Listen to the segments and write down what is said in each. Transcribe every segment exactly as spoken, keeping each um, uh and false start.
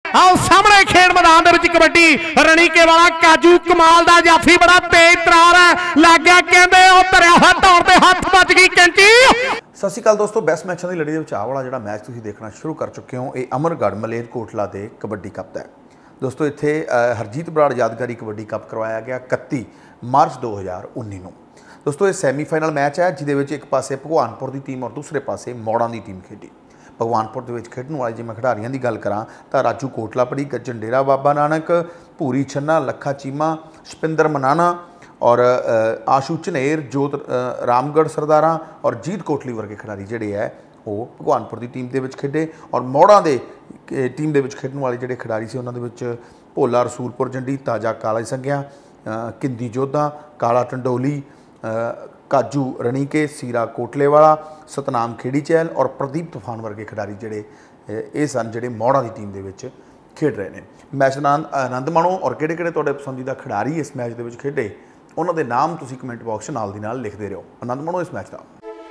आओ सामने खेड मैदान दे विच कबड्डी रणीके वाला काजू कमाल दा जाफी बड़ा तेज तरार है लग गया कहंदे ओ धरिया होया दौड़ ते हथ बच गई कैंची। सत श्री अकाल दोस्तों, बेस्ट मैचों की लड़ी के आ वाला जो मैच तुसीं देखना शुरू कर चुके हो ये अमरगढ़ मलेरकोटला के कबड्डी कप है। दोस्तों इत्थे हरजीत बराड़ यादगारी कबड्डी कप करवाया गया इकत्ती मार्च दो हज़ार उन्नी नूं। दोस्तों ये सैमीफाइनल मैच है जिहदे एक पासे भगवानपुर की टीम और दूसरे पासे मौड़ा की टीम खेडी। भगवानपुर के खेडन वाले जे मैं खिडारियों की गल करा तो राजू कोटलापड़ी, गज्जन डेरा बाबा नानक, भूरी छन्ना, लखा चीमा, शपिंदर मनाना और आशू झनेर, जोत रामगढ़ सरदारा और जीत कोटली वर्गे खिडारी जिहड़े है वो भगवानपुर की टीम के खेडे। और मौड़ा के टीम के खेडन वाले जिहड़े खिडारी से उन्होंने भोला रसूलपुर जंडी, ताजा काला संघिया, किंदी जोधा, काला टंडोली, काजू रणीके, सीरा कोटले वाला, सतनाम खेड़ी चैल और प्रदीप तूफान वर्गे खिडारी जिहड़े ये सन जिहड़े मौड़ा की टीम के खेड रहे हैं। मैच का आनंद माणो और किहड़े किहड़े तुहाडे पसंदीदा खिडारी इस मैच के खेडे उन्हां दे नाम तुसीं कमेंट बॉक्स नाल दी नाल लिखते रहो। आनंद माणो इस मैच का।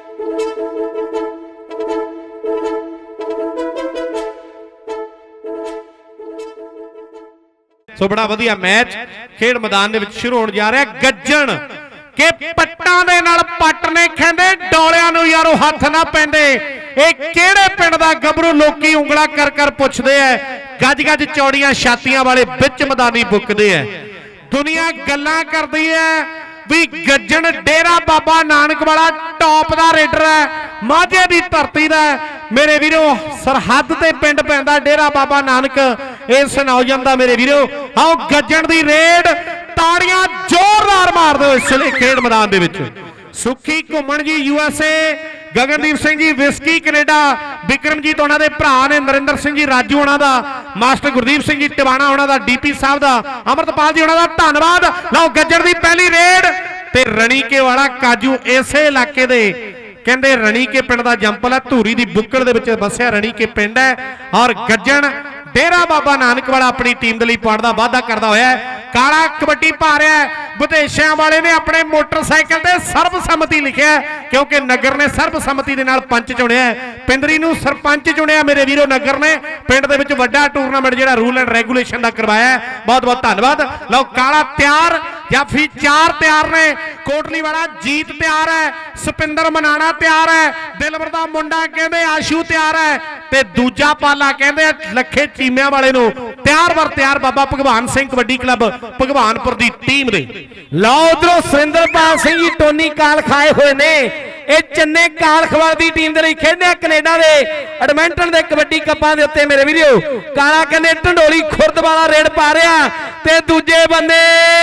सो बड़ा वधिया मैच खेड मैदान दे विच शुरू होण जा रहा है। गज्जन के पट्टां दे नाल पट ने कहंदे डोलियां नूं यारो हथ ना पैंदे। ये किहड़े पिंड दा गबरू लोकी उंगला कर कर पुछदे है। गज गज चौड़ियां छातियां वाले बिच मैदानी बुकदे है। दुनिया गल्लां करदी है भी गज्जन डेरा बाबा नानक वाला टॉप दा रेडर है, माझे दी धरती दा मेरे वीरो, सरहद ते पिंड पैंदा डेरा बाबा नानक इस नौजवान दा मेरे वीरो। आओ गज्जन दी रेड ताड़ियां जोरदार मार दो इस वे खेड मैदान दे विच। सुखी घुमन जी यूएसए, गगनदीप सिंह जी विस्की कनेडा, विक्रमजीत उन्हां दे भरा ने, नरिंदर सिंह जी राजू उन्हां दा, मास्टर गुरदीप सिंह जी टिवाणा उन्हां दा, डीपी साहब दा, अमृतपाल जी उन्हां दा धन्नवाद। लओ गज्जर दी पहली रेड ते रणीके वाला काजू इसे इलाके दे कहंदे रणीके पिंड दा जंपल है, धूरी दी बुक्कड़ दे विच बसिया रणीके पिंड है। और गज्जन डेरा बाबा नानक वाला अपनी टीम दे लई पॉइंट दा वाधा करदा होया है। काला कबड्डी पा रहा है, विदेशियां वाले ने अपने मोटरसाइकिल से सर्बसम्मति लिखा है क्योंकि नगर ने सर्बसम्मति दे नाल पंच चुनिया है। पिंदरी नूं सरपंच चुनिया मेरे वीरो। नगर ने पिंड दे विच वड्डा टूरनामेंट जिहड़ा रूल एंड रेगुलेशन दा करवाया है, बहुत बहुत धन्नवाद। लो काला तैयार या फिर चार तैयार ने, कोटली वाला जीत तैयार है, सुपिंदर मनाना तैयार है, दिलबर दा मुंडा कहंदे आशू तैयार है ते दूजा पाला कहंदे लखे चीमिया वाले नूं तैयार वर तैयार बाबा भगवान सिंह कबड्डी क्लब भगवानपुर की टीम दे। लो उधरों सुरेंद्रपाल सिंह जी टोनी काल खाए हुए ने, ये चन्ने कालखवाल की टीम के लिए खेडे कनेडा के एडमिंटन के कबड्डी कपां दे उत्ते मेरे वीडियो। काला कहने ढंडोली खुरद वाला रेड पा रहा ते दूजे बंदे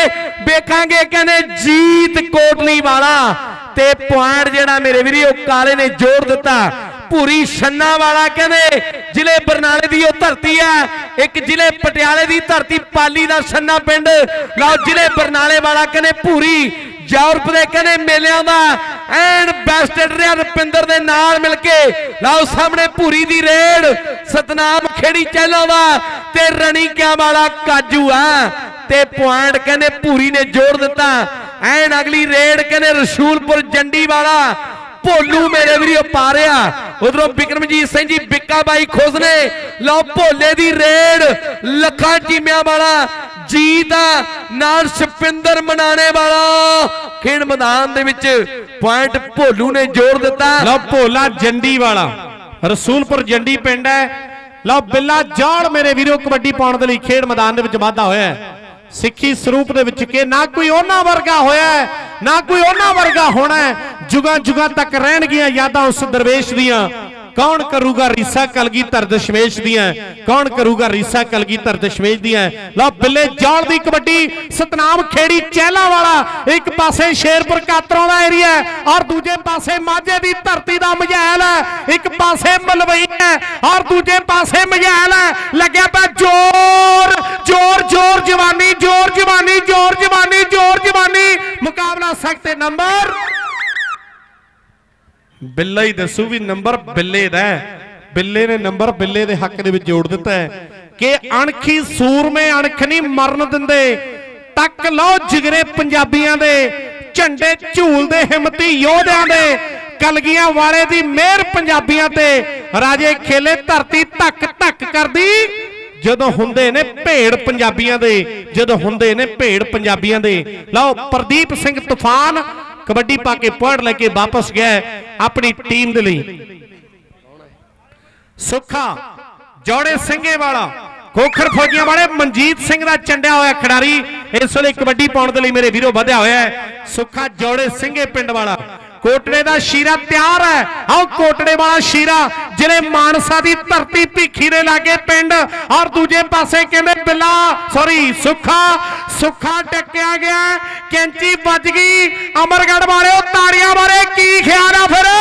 वेखांगे कहने जीत कोटली वाला ते पॉइंट जेड़ा मेरे वीडियो काले ने जोड़ दिता। भूरी छन्ना वाला कहने जिले बरनाले की धरती है, एक जिले पटियाले की धरती पाली का छन्ना पिंड। लाओ जिले बरनाले वाला कहने भूरी यूरोप के कहने मेलिया का एंड बेस्ट रहा रुपिंदर के नाल मिलके। लाओ सामने भूरी की रेड सतनाम खेड़ी चैलों का ते रणीकिया वाला काजू है ते पॉइंट कहने भूरी ने जोड़ दिता। एंड अगली रेड कहने रसूलपुर जंडी वाला भोलू मेरे वीडियो पा रहा। उधरों विक्रमजीत सिंह जी बिक्का बाई खोस ने। लो भोले दी रेड लखा चीमिया वाला जीत नाल शपिंदर मनाने वाला खेड मैदान दे विच पॉइंट भोलू ने जोड़ दिता। लो भोला जंडी वाला रसूलपुर जंडी पिंड है। लो बिल्ला जाल मेरे वीडियो कबड्डी पाउण दे लई खेड मैदान दे विच वाधा होया है। सिक्खी स्वरूप दे विच के ना कोई उन्हां वर्गा होया है ना कोई उन्हां वर्गा होना है। जुगां जुगां तक रहणगियां यादां उस दरवेश दियां। कौन करूगा रीसा कलगीधर दशमेश दियां, कौन करूगा रीसा कलगीधर दशमेश दियां। लो बिल्ले जौल दी कबड्डी सतनाम खेड़ी चैला वाला एक पासे शेरपुर कातरों का एरिया और दूजे पासे माझे दी धरती दा मझैल है, एक पासे मलवई है और दूजे पासे मझैल है। लग्या पा जोर जोर जोर जवानी जोर जवानी जोर जवानी जोर जवानी मुकाबला सख्त नंबर बिल्ला ही दसू भी नंबर बिल्ले दा। बिल्ले ने नंबर बिल्ले दे हक दे विच जोड़ दिता है कि अणखी सूर में अणख नहीं मरन दिंदे। तक लो जिगरे पंजाबियां दे झंडे झूल दे हिम्मती योधियां दे कलगियां वाले दी मेहर पंजाबियां ते राजे खेले धरती धक धक कर दी ਜਦੋਂ ਹੁੰਦੇ ਨੇ ਭੇੜ ਪੰਜਾਬੀਆਂ ਦੇ, ਜਦੋਂ ਹੁੰਦੇ ਨੇ ਭੇੜ ਪੰਜਾਬੀਆਂ ਦੇ। ਲਓ ਪ੍ਰਦੀਪ ਸਿੰਘ ਤੂਫਾਨ कबड्डी पा के पॉइंट लेके वापस गया अपनी टीम दे लई। सुखा जौड़े सिंघे वाला खोखर फौजियां वाले मनजीत सिंह दा चंडिया होया खिडारी इस वेले कबड्डी पाउण दे लई मेरे वीरो वधिया होया है। सुखा जौड़े सिंघे पिंड वाला कोटड़े दा शीरा तैयार है। आओ कोटड़े वाला शीरा जिले मानसा दी धरती भीखी दे लागे पिंड और दूजे पासे कहंदे बिला सॉरी सुखा सुखा टक्या गया कैंची बज गई। अमरगढ़ वाले ताड़ियां मारे की ख्याल है फिर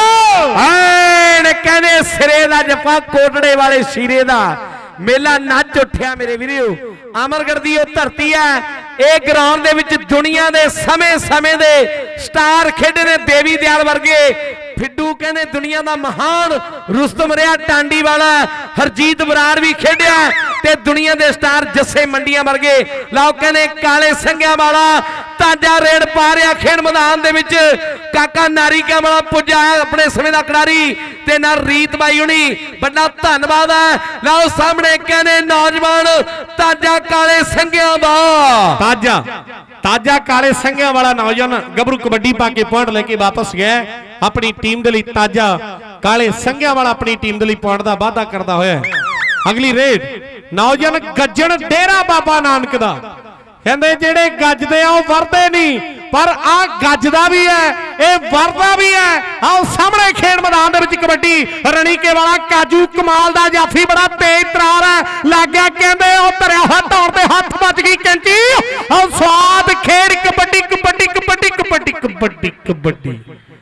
कहंदे सिरे दा जफा कोटड़े वाले शीरे दा मेला नच उठिया मेरे वीरो। अमरगढ़ दी ओह धरती है ਇਹ ਗਰਾਊਂਡ ਦੇ ਵਿੱਚ ਦੁਨੀਆ ਦੇ ਸਮੇਂ-ਸਮੇਂ ਦੇ ਸਟਾਰ ਖੇਡੇ ਨੇ। ਦੇਵੀ ਦਿਆਲ ਵਰਗੇ ਫਿੱਡੂ ਕਹਿੰਦੇ ਦੁਨੀਆ ਦਾ ਮਹਾਨ ਰੁਸਤਮ ਰਿਹਾ ਟਾਂਡੀ ਵਾਲਾ, ਹਰਜੀਤ ਬਰਾੜ ਵੀ ਖੇਡਿਆ ਤੇ ਦੁਨੀਆ ਦੇ ਸਟਾਰ ਜੱਸੇ ਮੰਡੀਆਂ ਵਰਗੇ। ਲਾਓ ਕਹਿੰਦੇ ਕਾਲੇ ਸੰਘਿਆਂ ਵਾਲਾ ਤਾਜਾ ਰੇਡ ਪਾ ਰਿਹਾ ਖੇਡ ਮੈਦਾਨ ਦੇ ਵਿੱਚ। ਕਾਕਾ ਨਾਰੀਕਾ ਵਾਲਾ ਪੁੱਜਾ ਆਪਣੇ ਸਮੇਂ ਦਾ ਖਿਡਾਰੀ ਤੇ ਨਾਲ ਰੀਤ ਬਾਈ ਹੁਣੀ ਵੱਡਾ ਧੰਨਵਾਦ ਹੈ। ਲਾਓ ਸਾਹਮਣੇ ਕਹਿੰਦੇ ਨੌਜਵਾਨ ਤਾਜਾ ਕਾਲੇ ਸੰਘਿਆਂ ਦਾ ताजा ताजा काले संघिया वाला नौजवान गबरू कबड्डी पा के पॉइंट लेके वापस गया अपनी टीम दे लई। ताजा काले संघिया वाला अपनी टीम दे लई पॉइंट दा वादा करदा होया। अगली रेड नौजवान गज्जण डेरा बाबा नानक दा कहंदे जेड़े गजदे आ ओह वरदे नहीं पर आ गजदा भी है ए वरदा भी है। आओ सामने खेड मैदान दे विच कबड्डी रणीके वाला काजू कमाल दा जाफी बड़ा तेज तरार है लग गया कहंदे ओ धरिया हुआ दौड़ ते हथ बच गई कैंची। आओ स्वाद खेड कबड्डी कबड्डी कबड्डी कबड्डी कबड्डी कबड्डी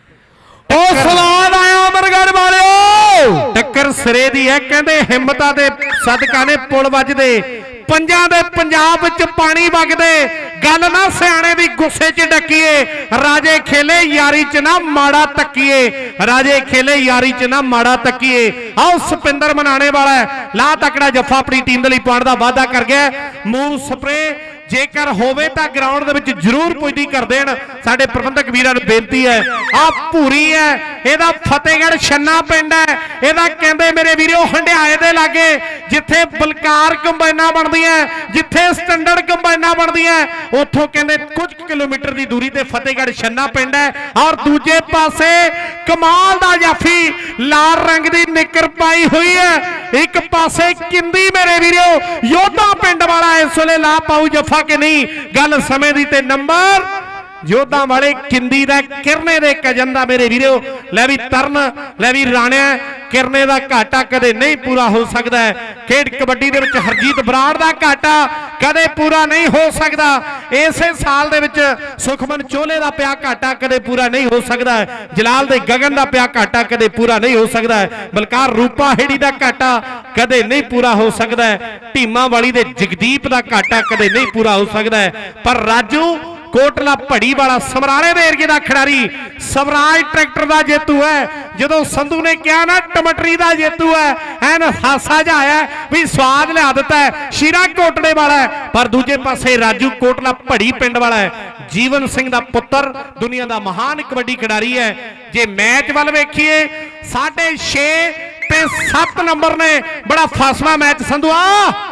ओ स्वाद आया अमरगढ़ वालिओ। टक्कर सिरे दी है कहंदे हिम्मतां दे सदका ने पुल वजदे पंजां दे पंजाब विच पानी वगदे। गल ना सियाणे दी गुस्से च डकीए राजे खेले यारी च ना माड़ा तकीए राजे खेले यारी च ना माड़ा तकीए। आओ सपिंदर मनाने वाला है ला तकड़ा जफा अपनी टीम दे लई पॉइंट दा वादा कर गया। मूव स्प्रे जेकर होवे तां ग्राउंड दे विच जरूर पुजदी कर देण साडे प्रबंधक वीरां नूं बेनती है। आ भूरी है एदा फतेहगढ़ छन्ना पिंड है एदा कहंदे मेरे वीरो हंडियाए दे लागे जिथे बलकार कंबाइनां बनदियां जिथे स्टैंडर्ड कंबाइनां बनदियां उत्थों कहंदे कुछ किलोमीटर की दूरी ते फतेहगढ़ छन्ना पिंड है। और दूजे पासे कमाल दा जाफी लाल रंग की निकर पाई हुई है एक पासे किंदी मेरे वीरो योधा पिंड वाला इस वेले ला पाऊ जफा के नहीं गल समय दी ते नंबर योधा वाले किंदी दा किरने दे कजन मेरे वीरो। लै भी तरन लै भी राणे किरने दा घाटा कदे नहीं पूरा हो सकता है। खेड कबड्डी दे विच हरजीत बराड़ दा घाटा कदे पूरा नहीं हो सकता। इसे साल दे विच सुखमन चोले दा पिया घाटा कदे पूरा नहीं हो सकता है। जलाल दे गगन दा पिया घाटा कदे पूरा नहीं हो सकता है। बलकार रूपा हेड़ी दा घाटा कदे नहीं पूरा हो सकता है। टीमा वाली दे जगदीप दा घाटा कदे नहीं पूरा हो सकता है। पर राजू कोटला पड़ी वाला समराले दे एरिए का खिडारी स्वराज ट्रैक्टर का जेतू है। जो संधू ने कहा ना टमाटरी का जेतू है एन हासा जा आया भी स्वाद लिया दिता है शीरा कोटड़े वाला है। पर दूजे पासे राजू कोटला पड़ी पिंड वाला है जीवन सिंह का पुत्र दुनिया का महान कबड्डी खिडारी है। जे मैच वाल वेखीए साढ़े छे ते सत्त नंबर ने बड़ा फासला मैच संधू आ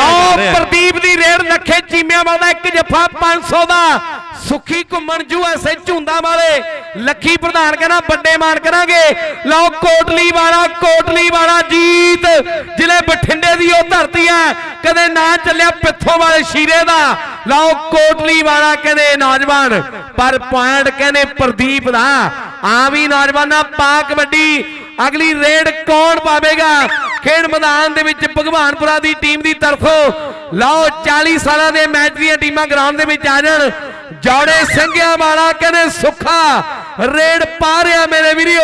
प्रदीप दी रेड लखे चीमिया वाला एक जफा पांच सौ का सुखी घुमन जू ऐसे झुंदा वाले लखी प्रधान कहना बड़े मान करांगे। लो कोटली वाला कोटली वाला जीत जिले बठिंडे दी ओह धरती है कदे ना चलिया पिथों वाले शीरे दा। लो कोटली वाला कहने नौजवान पर पॉइंट कहने प्रदीप दा आ भी नौजवान पा कबड्डी। अगली रेड कौन पावेगा खेड मैदान दे विच भगवानपुरा दी टीम दी तरफों। लाओ चालीस साल के मैच दी टीमां ग्राउंड दे विच आ जाण। जौड़े संघिया वाला कहने सुखा रेड पा रहा मेरे वीडियो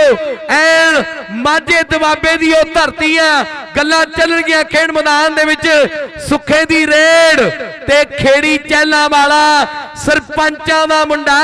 एन माझे दबाबे दी ओह धरती है गल्लां चल गया खेड मैदान दे विच सुखे दी रेड ते खेड़ी चैला वाला सरपंचां दा मुंडा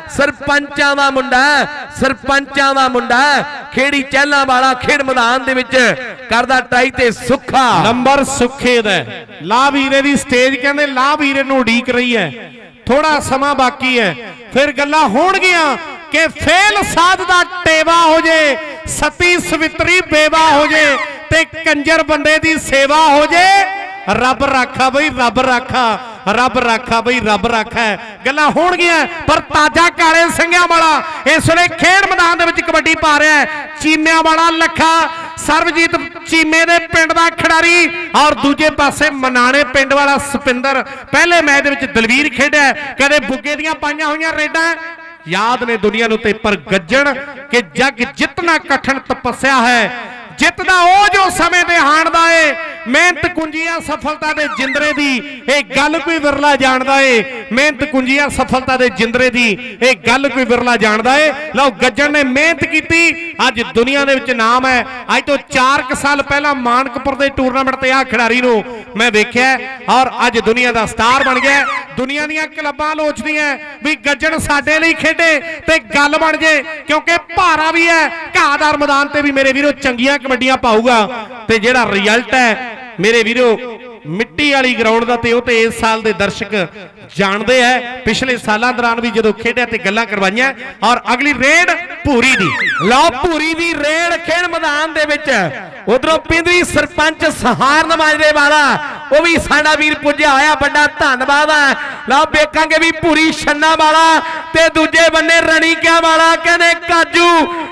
सरपंचां दा मुंडा सरपंचां दा मुंडा खेड़ी चैला वाला खेड मैदान दे विच करदा ट्राई ते सुखा नंबर सुखे दा ला वीरे दी स्टेज कहंदे ला वीरे नूं उड़ीक रही है थोड़ा समा बाकी है फिर गल्लां होणगियां कि फेल साध दा टेवा हो जे सती सवित्री बेवा हो जे ते कंजर बंदे दी सेवा हो जे रब राखा बई रब राखा रब राखा बई रब राखा गल्लां होणगीआं पर ताजा काले सिंघियां वाला इस वेले खेड मैदान दे विच कबड्डी पा रहा है। चीमिया वाला लखा सरबजीत चीमे दे पिंड दा खिडारी और दूजे पासे मनाणे पिंड वाला सपिंदर पहले मैच दे विच दलवीर खेडिया कदे बुग्गे दियां पाईयां होईयां रेडां याद ने दुनिया नूं ते पर गज्जण के जग जितना कठिन तपस्या है जितना वो जो समय दे हाणदा है मेहनत कुंजिया सफलता दे जिंदरे दी एक गल कोई विरला जानदा है मेहनत कुंजिया सफलता दे जिंदरे दी एक गल कोई विरला जानदा है। लो गज्जण ने मेहनत की अज दुनिया दे विच नाम है। अज तो चार क साल पहला मानकपुर दे टूरनामेंट ते आ खिडारी नूं मैं वेख्या और अज दुनिया दा स्टार बन गया। दुनिया दीयां क्लबां लोचदियां भी गज्जण साडे लई खेडे ते गल बन जे क्योंकि भारा भी है घादार मैदान ते भी मेरे वीरो चंगियां कबड्डियां पाऊगा ते जेड़ा रिजल्ट है मेरे वीरो मिट्टी वाली ग्राउंड का तो इस साल के दर्शक जानते हैं। पिछले सालों दौरान भी जो खेडिया ते गल्लां करवाइयां और अगली रेड भूरी दी लो भूरी दी रेड खेड मैदान दे विच उधरों पिंडरी सरपंच सहारन माजरे वाला वो भी साडा वीर पुज्या होया बड़ा धन्नवाद है। लो वेखांगे भी भूरी छन्ना वाला ते दूजे बन्ने रणीकिया वाला कहने काजू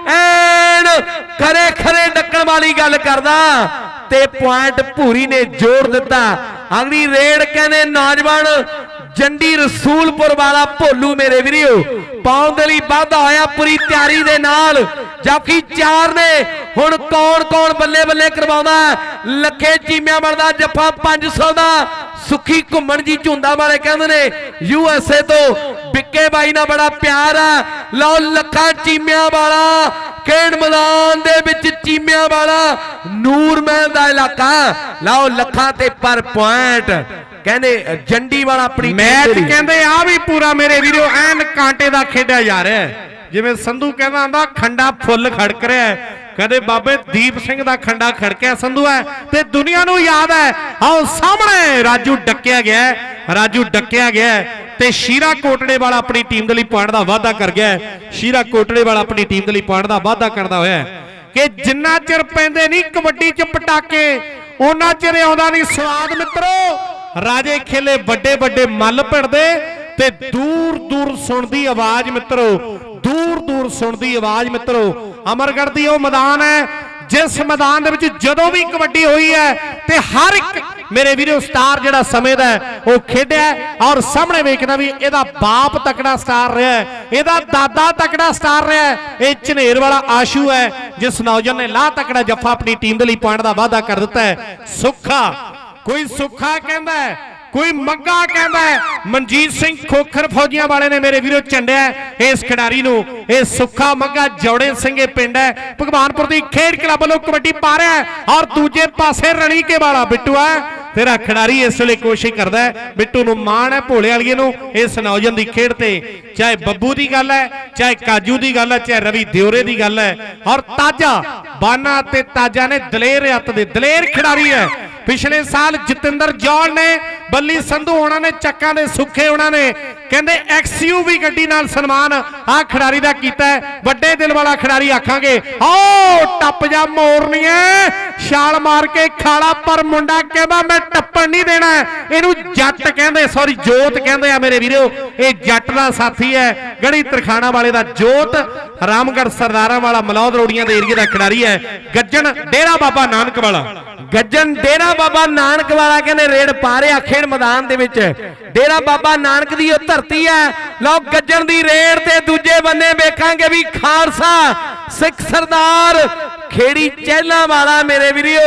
एन खरे खरे डक्कण वाली गल करदा ते पॉइंट भूरी ने जोड़ दिता। अगली रेड कहने नौजवान जंडी रसूलपुर वाला भोलू मेरे वीरो पाउण दे लई वाधा होया पूरी तैयारी दे नाल जबकि चार ने हुण कौन कौन बल्ले बल्ले करवाउंदा लखे चीमिया बनदा जफ्फा पांच सौ दा सुखी घुम्मण जी झुंदा वाले कहंदे ने यूएसए तो बिक्के बाई ना बड़ा प्यार है। लो लखा चीमिया वाला खेड मैदान दे विच चीमिया वाला नूर महल दा इलाका लो लखा ते पर पॉइंट कहने जंडी वाला अपनी मैच कहंदे आ भी पूरा मेरे वीरो एन कांटे दा खेडिया जा रहा है जिवें संधू कहंदा आंदा खंडा फुल खड़क रहा है कदे बाबे दीप सिंह दा खंडा खड़किया संधू है ते दुनिया नूं याद है आओ सामने राजू डकिया गया राजू डकिया गया ते शीरा कोटड़े वाला अपनी टीम दे लई पॉइंट दा वादा कर गया शीरा कोटड़े वाला अपनी टीम दे लई पॉइंट दा वादा करदा होया कि जिन्ना चिर पैंदे नहीं कबड्डी च पटाके उन्ना चिर आउंदा नहीं स्वाद मित्रो। राजे खेले बड़े बड़े मल भिड़दे ते दूर दूर सुनदी आवाज मित्रो दूर दूर सुनदी आवाज मित्रो। अमरगढ़ दी वो मैदान है जिस मैदान दे विच जदों भी कबड्डी हुई है ते हर एक मेरे वीरो स्टार जिहड़ा समय दा है वो खेडिया और सामने वेखदा भी इहदा बाप तकड़ा स्टार रहा है इहदा दादा तकड़ा स्टार रहा है। ये झनेर वाला आशू है जिस नौजवान ने ला तकड़ा जफ्फा अपनी टीम दे लई पॉइंट दा वादा कर दिता है। सुखा कोई सुखा कहंदा है कोई मग्गा कहंदा है मनजीत सिंह खोखर फौजियां वाले ने मेरे वीरो झंडिया इस खिडारी नूं ये सुखा मग्गा जौड़े सिंह पिंड है भगवानपुर दी खेड क्लब वालों कबड्डी पा रहा है और दूजे पासे रणीके वाला बिट्टू है तेरा खिडारी इस वे कोशिश करता है बिट्टू नूं मान है भोले वालिए नूं इस नौजवान की खेड ते चाहे बब्बू की गल है चाहे काजू की गल है चाहे रवि दियोरे की गल है और ताजा बाना ते ताजा ने दलेर हत्थ दे दलेर खिडारी है। पिछले साल जतिंदर जौल ने बल्ली संधू होना ने चक्का ने सुखे होना ने कहते एक्सयूवी गड्डी नाल सन्मान आ खिडारी दा कीता है। बड़े दिल वाला खिडारी आखांगे ओ टप जा मोरनी है छाल मार के खाला पर मुंडा कहता मैं टप्पण नहीं देना इनू जट कहते सॉरी जोत कहते हैं मेरे वीरो ये जट का साथी है गढ़ी तरखाना वाले का जोत रामगढ़ सरदारा वाला मलौद रोड़ियां के एरिए का खिडारी है। गज्जन डेरा बाबा नानक वाला गज्जन डेरा बाबा नानक वाला कहने रेड पा रहा खेड मैदान दे विच डेरा बाबा नानक दी ओ धरती है। लो गज्जन दी रेड ते दूजे बन्ने वेखांगे भी खालसा सिख सरदार खेड़ी चहला वाला मेरे वीरो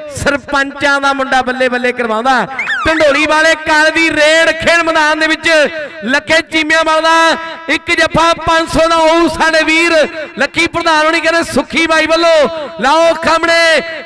सरपंचां दा मुंडा बल्ले बल्ले करवाउंदा ढंडोली वाले काल दी रेड खेड मैदान दे विच लखे चीमिया वाला एक जफा पांच सौ दा ओ साडे वीर लखी प्रधान होनी कहने सुखी बाई वल्लों लाओ सामने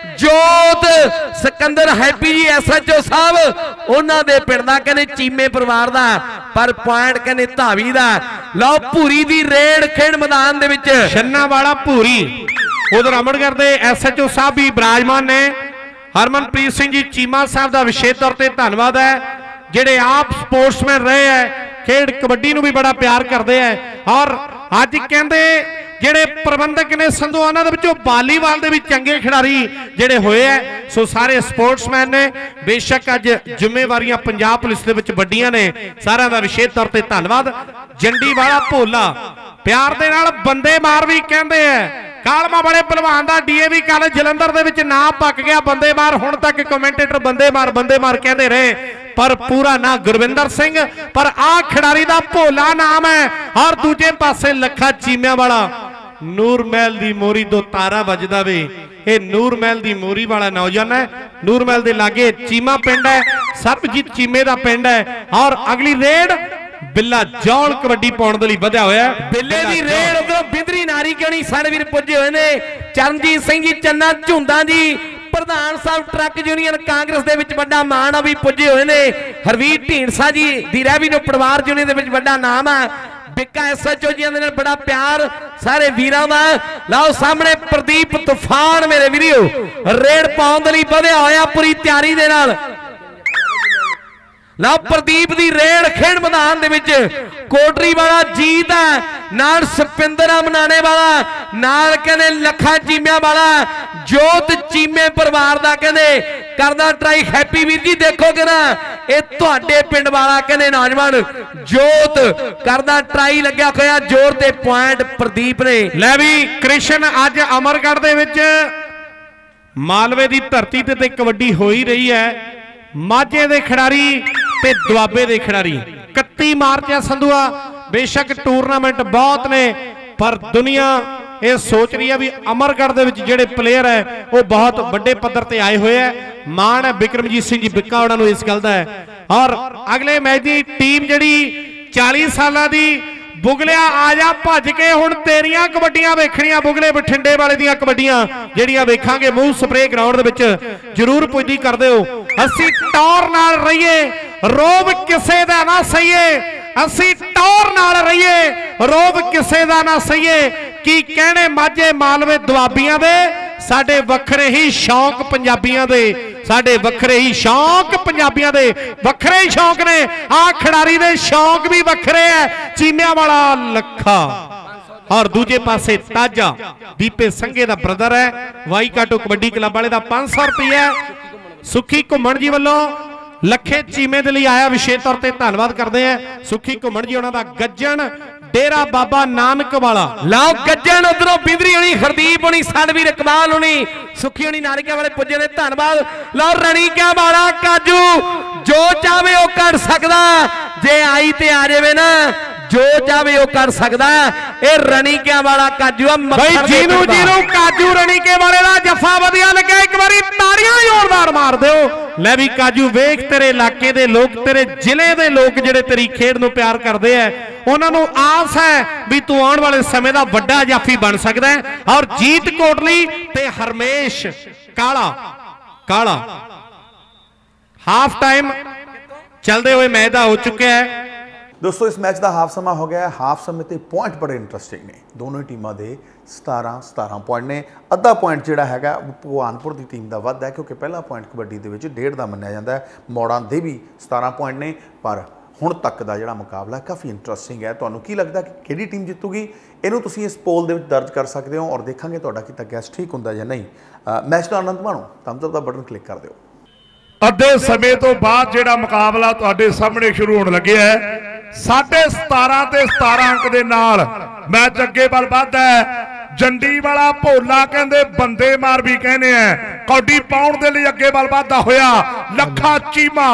Jot Sikandar Happy ji S H O Sahab उन्हां दे पिंड दा कहने चीमे परिवार दा पर पॉइंट कहने धावी दा। लो भूरी दी रेड खेड मैदान दे विच छन्ना वाला भूरी उधर अमरगढ़ दे एस एच ओ साहब भी विराजमान ने हरमनप्रीत सिंह जी चीमा साहब का विशेष तौर पर धन्यवाद है जेडे आप स्पोर्ट्समैन रहे हैं खेड कबड्डी नूं भी बड़ा प्यार करते हैं और अज कहंदे ਜਿਹੜੇ ਪ੍ਰਬੰਧਕ ਨੇ ਸੰਧੂ ਉਹਨਾਂ ਦੇ ਵਿੱਚੋਂ ਵਾਲੀਬਾਲ ਦੇ ਵੀ ਚੰਗੇ ਖਿਡਾਰੀ ਜਿਹੜੇ ਹੋਏ ਐ। ਸੋ ਸਾਰੇ ਸਪੋਰਟਸਮੈਨ ਨੇ। ਬੇਸ਼ੱਕ ਅੱਜ ਜ਼ਿੰਮੇਵਾਰੀਆਂ ਪੰਜਾਬ ਪੁਲਿਸ ਦੇ ਵਿੱਚ ਵੱਡੀਆਂ ਨੇ। ਸਾਰਿਆਂ ਦਾ ਵਿਸ਼ੇਸ਼ ਤੌਰ ਤੇ ਧੰਨਵਾਦ। ਜੰਡੀ ਵਾਲਾ ਭੋਲਾ ਪਿਆਰ ਦੇ ਨਾਲ ਬੰਦੇ ਮਾਰ ਵੀ ਕਹਿੰਦੇ ਐ। ਕਾਲਮਾ ਵਾਲੇ ਪਹਿਲਵਾਨ ਦਾ ਡੀਏਵੀ ਕਾਲਜ ਜਲੰਧਰ ਦੇ ਵਿੱਚ ਨਾਮ ਪੱਕ ਗਿਆ ਬੰਦੇ ਮਾਰ। ਹੁਣ ਤੱਕ ਕਮੈਂਟੇਟਰ ਬੰਦੇ ਮਾਰ ਬੰਦੇ ਮਾਰ ਕਹਿੰਦੇ ਰਹੇ, ਪਰ ਪੂਰਾ ਨਾਂ ਗੁਰਵਿੰਦਰ ਸਿੰਘ, ਪਰ ਆ ਖਿਡਾਰੀ ਦਾ ਭੋਲਾ ਨਾਮ ਹੈ। ਔਰ ਦੂਜੇ ਪਾਸੇ ਲੱਖਾ ਚੀਮਿਆਂ ਵਾਲਾ ਨੂਰ ਮਹਿਲ ਦੀ ਮੋਰੀ ਤੋਂ ਤਾਰਾ ਵੱਜਦਾ ਵੇ। ਇਹ ਨੂਰ ਮਹਿਲ ਦੀ ਮੋਰੀ ਵਾਲਾ ਨੌਜਵਾਨ ਹੈ। ਨੂਰ ਮਹਿਲ ਦੇ ਲਾਗੇ ਚੀਮਾ ਪਿੰਡ ਹੈ, ਸਰਬਜੀਤ ਚੀਮੇ ਦਾ ਪਿੰਡ ਹੈ। ਔਰ ਅਗਲੀ ਰੇਡ ਬਿੱਲਾ ਜੌਲ ਕਬੱਡੀ ਪਾਉਣ ਦੇ ਲਈ ਵਧਿਆ ਹੋਇਆ। ਬਿੱਲੇ ਦੀ ਰੇਡ ਉਧਰੋਂ ਬਿੰਦਰੀ ਨਾਰੀ ਕਿਉਣੀ ਸਾਡੇ ਵੀਰ ਪੁੱਜੇ ਹੋਏ ਨੇ। ਚਰਨਜੀਤ ਸਿੰਘ ਜੀ ਚੰਨਾ ਝੁੰਦਾ ਜੀ ਪ੍ਰਧਾਨ ਸਾਹਿਬ ਟਰੱਕ ਯੂਨੀਅਨ ਕਾਂਗਰਸ ਦੇ ਵਿੱਚ ਵੱਡਾ ਮਾਣ ਆ ਵੀ ਪੁੱਜੇ ਹੋਏ ਨੇ। ਹਰਵੀਰ ਢੀਂਡਸਾ ਜੀ ਦੀ ਰੈਵਨਿਊ ਪਰਿਵਾਰ ਯੂਨੀਅਨ ਦੇ ਵਿੱਚ ਵੱਡਾ ਨਾਮ ਆ। ਬਿੱਕਾ ਐਸਐਚਓ ਜੀ ਦੇ ਨਾਲ ਬੜਾ ਪਿਆਰ ਸਾਰੇ ਵੀਰਾਂ ਦਾ। ਲਓ ਸਾਹਮਣੇ ਪ੍ਰਦੀਪ ਤੂਫਾਨ ਮੇਰੇ ਵੀਰੋ ਰੇਡ ਪਾਉਣ ਦੇ ਲਈ ਵਧਿਆ ਹੋਇਆ ਪੂਰੀ ਤਿਆਰੀ ਦੇ ਨਾਲ। ਲਓ ਪ੍ਰਦੀਪ ਦੀ ਰੇਡ ਖੇਡ ਮੈਦਾਨ ਦੇ ਵਿੱਚ ਕੋਟਰੀ ਵਾਲਾ ਜੀਤ ਹੈ, ਨਾਲ ਸਪਿੰਦਰ ਮਨਾਣੇ ਵਾਲਾ, ਨਾਲ ਕਹਿੰਦੇ ਲੱਖਾ ਚੀਮਿਆਂ ਵਾਲਾ ਜੋਤ ਚੀਮੇ ਪਰਿਵਾਰ ਦਾ ਕਹਿੰਦੇ ਕਰਦਾ ਟਰਾਈ। ਹੈਪੀ ਵੀਰ ਜੀ ਦੇਖੋ ਕਿ ਨਾ ਇਹ ਤੁਹਾਡੇ ਪਿੰਡ ਵਾਲਾ ਕਹਿੰਦੇ ਨੌਜਵਾਨ ਜੋਤ ਕਰਦਾ ਟਰਾਈ ਲੱਗਿਆ ਹੋਇਆ ਜ਼ੋਰ ਤੇ ਪੁਆਇੰਟ ਪ੍ਰਦੀਪ ਨੇ। ਲੈ ਵੀ ਕ੍ਰਿਸ਼ਨ ਅੱਜ ਅਮਰਗੜ੍ਹ ਦੇ ਵਿੱਚ ਮਾਲਵੇ ਦੀ ਧਰਤੀ ਤੇ ਤੇ ਕਬੱਡੀ ਹੋ ਹੀ ਰਹੀ ਹੈ। ਮਾਝੇ ਦੇ ਖਿਡਾਰੀ ਤੇ ਦੁਆਬੇ ਦੇ ਖਿਡਾਰੀ ਇਕੱਤੀ ਮਾਰਚ ਹੈ ਸੰਧੂਆ। ਬੇਸ਼ੱਕ ਟੂਰਨਾਮੈਂਟ ਬਹੁਤ ਨੇ, ਪਰ ਦੁਨੀਆ ਇਹ ਸੋਚ ਰਹੀ ਹੈ ਵੀ ਅਮਰਗੜ੍ਹ ਦੇ ਵਿੱਚ ਜਿਹੜੇ ਪਲੇਅਰ ਹੈ ਉਹ ਬਹੁਤ ਵੱਡੇ ਪੱਧਰ ਤੇ ਆਏ ਹੋਏ ਹੈ। ਮਾਣ ਹੈ ਬਿਕਰਮਜੀਤ ਸਿੰਘ ਜੀ ਬਿੱਕਾ ਉਹਨਾਂ ਨੂੰ ਇਸ ਗੱਲ ਦਾ ਹੈ। ਔਰ ਅਗਲੇ ਮੈਚ ਦੀ ਟੀਮ ਜਿਹੜੀ ਚਾਲੀ ਸਾਲਾਂ ਦੀ ਬੁਗਲਿਆ ਆ ਜਾ ਭੱਜ ਕੇ ਹੁਣ ਤੇਰੀਆਂ ਕਬੱਡੀਆਂ ਵੇਖਣੀਆਂ। ਬੁਗਲੇ ਬਠਿੰਡੇ ਵਾਲੇ ਦੀਆਂ ਕਬੱਡੀਆਂ ਜਿਹੜੀਆਂ ਵੇਖਾਂਗੇ ਮੂੰਹ ਸਪਰੇ ਗਰਾਊਂਡ ਦੇ ਵਿੱਚ ਜ਼ਰੂਰ ਪੁੱਜਦੀ ਕਰ ਦਿਓ। ਅਸੀਂ ਟੌਰ ਨਾਲ ਰਹੀਏ, ਰੋਬ ਕਿਸੇ ਦਾ ਨਾ ਸਹੀਏ। ਅਸੀਂ ਟੌਰ ਨਾਲ ਰਹੀਏ, ਰੋਬ ਕਿਸੇ ਦਾ ਨਾ ਸਹੀਏ। ਕੀ ਕਹਿਣੇ ਮਾਝੇ ਮਾਲਵੇ ਦੁਆਬੀਆਂ ਦੇ, ਸਾਡੇ ਵੱਖਰੇ ਹੀ ਸ਼ੌਂਕ ਪੰਜਾਬੀਆਂ ਦੇ। ਸਾਡੇ ਵੱਖਰੇ ਹੀ ਸ਼ੌਂਕ ਪੰਜਾਬੀਆਂ ਦੇ, ਵੱਖਰੇ ਹੀ ਸ਼ੌਂਕ ਨੇ। ਆਹ ਖਿਡਾਰੀ ਦੇ ਸ਼ੌਂਕ ਵੀ ਵੱਖਰੇ ਐ। ਚੀਮਿਆਂ ਵਾਲਾ ਲੱਖਾ ਔਰ ਦੂਜੇ ਪਾਸੇ ਤਾਜਾ ਦੀਪੇ ਸੰਘੇ ਦਾ ਬ੍ਰਦਰ ਹੈ। ਵਾਈ ਕਾਟੋ ਕਬੱਡੀ ਕਲੱਬ ਵਾਲੇ ਦਾ ਪੰਜ ਸੌ ਰੁਪਏ ਸੁਖੀ ਘੁੰਮਣ ਜੀ ਵੱਲੋਂ ਲੱਖੇ ਚੀਮੇ ਦੇ ਲਈ ਆਇਆ। ਵਿਸ਼ੇਸ਼ ਤੌਰ ਤੇ ਧੰਨਵਾਦ ਕਰਦੇ ਆ ਸੁਖੀ ਘੁੰਮਣ ਜੀ ਉਹਨਾਂ ਦਾ। ਗੱਜਣ ਡੇਰਾ ਬਾਬਾ ਨਾਨਕ ਵਾਲਾ ਲਓ ਗੱਜਣ ਉਧਰੋਂ ਬਿੰਦਰੀ ਹੋਣੀ ਹਰਦੀਪ ਹੋਣੀ ਸਨਵੀਰ ਇਕਬਾਲ ਹੋਣੀ ਸੁਖੀ ਹੋਣੀ ਨਾਨਕਿਆਂ ਵਾਲੇ ਪੁੱਜੇ ਨੇ ਧੰਨਵਾਦ। ਲਓ ਰਣੀਕਿਆਂ ਵਾਲਾ ਕਾਜੂ ਜੋ ਚਾਹਵੇ ਉਹ ਕਰ ਸਕਦਾ, ਜੇ ਆਈ ਤੇ ਆ ਜਾਵੇ ਨਾ ਜੋ ਚਾਹਵੇ ਉਹ ਕਰ ਸਕਦਾ। ਇਹ ਰਣੀਕਿਆਂ ਵਾਲਾ ਕਾਜੂ ਆ ਬਈ ਜੀਨੂ ਜੀਨੂ ਕਾਜੂ ਰਣੀਕੇ ਵਾਲੇ ਦਾ ਜੱਫਾ ਵਧੀਆ ਲੱਗਿਆ। ਇੱਕ ਵਾਰੀ ਤਾੜੀਆਂ ਜ਼ੋਰਦਾਰ ਮਾਰ ਦਿਓ। ਲੈ ਵੀ ਕਾਜੂ ਵੇਖ ਤੇਰੇ ਇਲਾਕੇ ਦੇ ਲੋਕ, ਤੇਰੇ ਜ਼ਿਲ੍ਹੇ ਦੇ ਲੋਕ ਜਿਹੜੇ ਤੇਰੀ ਖੇਡ ਨੂੰ ਪਿਆਰ ਕਰਦੇ ਆ, ਉਹਨਾਂ ਨੂੰ ਆਸ ਹੈ ਵੀ ਤੂੰ ਆਉਣ ਵਾਲੇ ਸਮੇਂ ਦਾ ਵੱਡਾ ਜਾਫੀ ਬਣ ਸਕਦਾ ਹੈ। ਔਰ ਜੀਤ ਕੋਟਲੀ ਤੇ ਹਰਮੇਸ਼ ਕਾਲਾ ਕਾਲਾ ਹਾਫ ਟਾਈਮ ਚੱਲਦੇ ਹੋਏ ਮੈਚ ਦਾ ਹੋ ਚੁੱਕਿਆ ਹੈ। ਦੋਸਤੋ ਇਸ ਮੈਚ ਦਾ ਹਾਫ ਸਮਾਂ ਹੋ ਗਿਆ। ਹਾਫ ਸਮੇਂ ਤੇ ਪੁਆਇੰਟ ਬੜੇ ਇੰਟਰਸਟਿੰਗ ਨੇ। ਦੋਨੋਂ ਹੀ ਟੀਮਾਂ ਦੇ ਸਤਾਰਾਂ ਸਤਾਰਾਂ ਪੁਆਇੰਟ ਨੇ। ਅੱਧਾ ਪੁਆਇੰਟ ਜਿਹੜਾ ਹੈਗਾ ਭਗਵਾਨਪੁਰ ਦੀ ਟੀਮ ਦਾ ਵੱਧ ਹੈ, ਕਿਉਂਕਿ ਪਹਿਲਾ ਪੁਆਇੰਟ ਕਬੱਡੀ ਦੇ ਵਿੱਚ ਡੇਢ ਦਾ ਮੰਨਿਆ ਜਾਂਦਾ ਹੈ। ਮੌੜਾਂ ਦੇ ਵੀ ਸਤਾਰਾਂ ਪੁਆਇੰਟ ਨੇ, ਪਰ ਹੁਣ ਤੱਕ ਦਾ ਜਿਹੜਾ ਮੁਕਾਬਲਾ ਕਾਫੀ ਇੰਟਰਸਟਿੰਗ ਹੈ। ਤੁਹਾਨੂੰ ਕੀ ਲੱਗਦਾ ਕਿ ਕਿਹੜੀ ਟੀਮ ਜਿੱਤੂਗੀ? ਇਹਨੂੰ ਤੁਸੀਂ ਇਸ ਪੋਲ ਦੇ ਵਿੱਚ ਦਰਜ ਕਰ ਸਕਦੇ ਹੋ ਔਰ ਦੇਖਾਂਗੇ ਤੁਹਾਡਾ ਕੀਤਾ ਗੈਸ ਠੀਕ ਹੁੰਦਾ ਜਾਂ ਨਹੀਂ। ਮੈਚ ਦਾ ਆਨੰਦ ਮਾਣੋ, ਥੰਬਸ ਅਪ ਦਾ ਬਟਨ ਕਲਿੱਕ ਕਰ ਦਿਓ। ਅੱਧੇ ਸਮੇਂ ਤੋਂ ਬਾਅਦ ਜਿਹੜਾ ਮੁਕਾਬਲਾ ਤੁਹਾਡੇ ਸਾਹਮਣੇ ਸ਼ੁਰੂ ਹੋਣ ਲੱਗਿਆ ਹੈ, ਸਾਢੇ ਸਤਾਰਾਂ ਤੇ ਸਤਾਰਾਂ ਅੰਕ ਦੇ ਨਾਲ ਮੈਚ ਅੱਗੇ ਵੱਲ ਵੱਧਦਾ ਹੈ। ਜੰਡੀ ਵਾਲਾ ਭੋਲਾ ਕਹਿੰਦੇ ਬੰਦੇ ਮਾਰ ਵੀ ਕਹਿੰਦੇ ਆ, ਕੌਡੀ ਪਾਉਣ ਦੇ ਲਈ ਅੱਗੇ ਵੱਲ ਵੱਧਦਾ ਹੋਇਆ ਲੱਖਾ ਚੀਮਾ।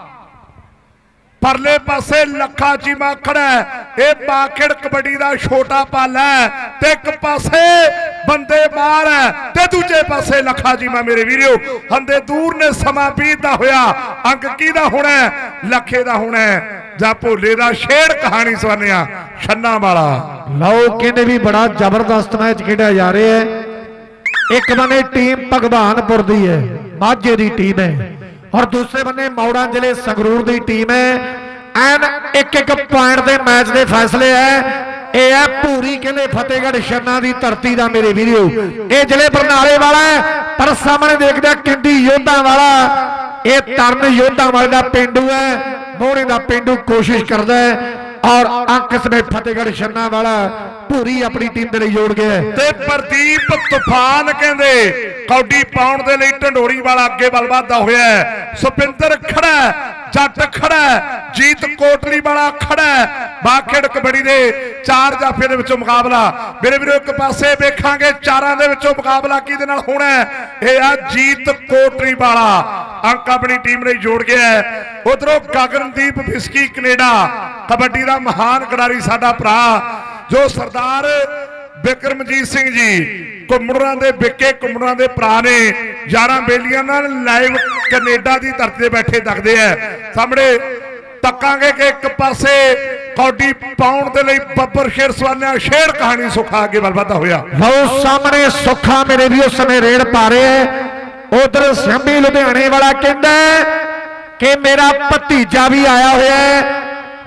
ਪਰਲੇ ਪਾਸੇ ਲੱਖਾ ਚੀਮਾ ਖੜਾ ਹੈ। ਇਹ ਬਾਖੜ ਕਬੱਡੀ ਦਾ ਛੋਟਾ ਪਾਲਾ ਹੈ ਤੇ ਇੱਕ ਪਾਸੇ ਬੰਦੇ ਮਾਰ ਹੈ ਤੇ ਦੂਜੇ ਪਾਸੇ ਲੱਖਾ ਚੀਮਾ। ਮੇਰੇ ਵੀਰੋ ਹੰਦੇ ਦੂਰ ਨੇ ਸਮਾਂ ਬੀਤਦਾ ਹੋਇਆ। ਅੰਕ ਕਿਹਦਾ ਹੋਣਾ? ਲੱਖੇ ਦਾ ਹੋਣਾ ਜਾਂ ਭੋਲੇ ਦਾ? ਸ਼ੇਰ ਕਹਾਣੀ ਸੁਣਿਆ ਛੰਨਾ ਵਾਲਾ। ਲਓ ਕਹਿੰਦੇ ਵੀ ਬੜਾ ਜ਼ਬਰਦਸਤ ਮੈਚ ਖੇਡਿਆ ਜਾ ਰਿਹਾ ਹੈ। ਇੱਕ ਬੰਨੇ ਟੀਮ ਭਗਵਾਨਪੁਰ ਦੀ ਹੈ, ਮਾਝੇ ਦੀ ਟੀਮ ਹੈ, ਔਰ ਦੂਸਰੇ ਬੰਨੇ ਮੌੜਾਂ ਜ਼ਿਲ੍ਹੇ ਸੰਗਰੂਰ ਦੀ ਟੀਮ ਹੈ। ਐਨ ਇੱਕ ਇੱਕ ਪੁਆਇੰਟ ਦੇ ਮੈਚ ਦੇ ਫੈਸਲੇ ਹੈ। ਇਹ ਹੈ ਪੂਰੀ ਕਹਿੰਦੇ ਫਤਿਹਗੜ੍ਹ ਛੰਨਾ ਦੀ ਧਰਤੀ ਦਾ ਮੇਰੇ ਵੀਰੋ। ਇਹ ਜ਼ਿਲ੍ਹੇ ਬਰਨਾਲੇ ਵਾਲਾ ਹੈ, ਪਰ ਸਾਹਮਣੇ ਦੇਖਦਾ ਕਿੰਡੀ ਯੋਧਾ ਵਾਲਾ। ਇਹ ਤਰਨ ਯੋਧਾ ਵਾਲੇ ਦਾ ਪਿੰਡੂ ਹੈ। ਮੋਹਣੇ ਦਾ ਪਿੰਡੂ ਕੋਸ਼ਿਸ਼ ਕਰਦਾ ਹੈ और अंक समेत फतेहगढ़ छन्ना वाला पूरी अपनी टीम के लिए जोड़ गया ते प्रदीप तूफान कहते कौडी पाउण दे लई ढंडोरी वाला अगे बल वाधा होया है। सुपिंदर खड़ा जट खड़ा जीत कोटली वाला खड़ा बाखेड़ कबड्डी दे चार जाफे दे विचों मुकाबला मेरे वीरो एक पासे वेखांगे चारां दे विचों मुकाबला किहदे नाल होना है ये आ जीत कोटली वाला अंक अपनी टीम ने जोड़ गया है। उधरों गगनदीप विस्की कनेडा कबड्डी का महान खिडारी साडा भरा जो सरदार बिक्रमजीत सिंह जी घुमड़ा के बिके घुमड़ा के भरा ने यारां बेलियां नाल लाइव कनेडा की धरती ते बैठे तकते हैं सामने तकांगे कि एक पासे कौडी पाउण दे लई बब्बर शेर सवानिया शेर कहानी सुखा अगे बल वाधा होया लो सामने सुखा मेरे भी उस समय रेड पा रहे हैं। उधर संभी लुधियाने वाला कहता है कि मेरा भतीजा भी आया हुआ है